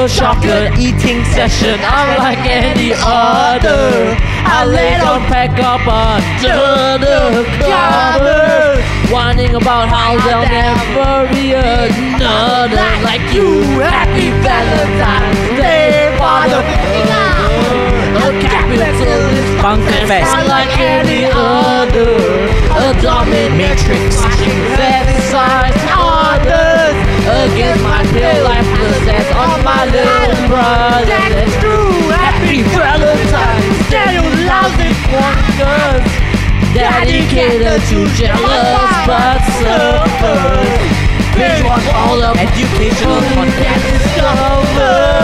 a chocolate eating session unlike any other. I lay down, pack up under the covers, whining about how there'll never be another like you. Happy Valentine's Day, father. A capitalist funkfest unlike any other. A domimatrix exercise orders against my pale lifeless on my little brother. That's true. Happy Valentine's Day, you lousy flunkers, dedicated to jealous butsurfers. Bingewatch all of educational content discovered.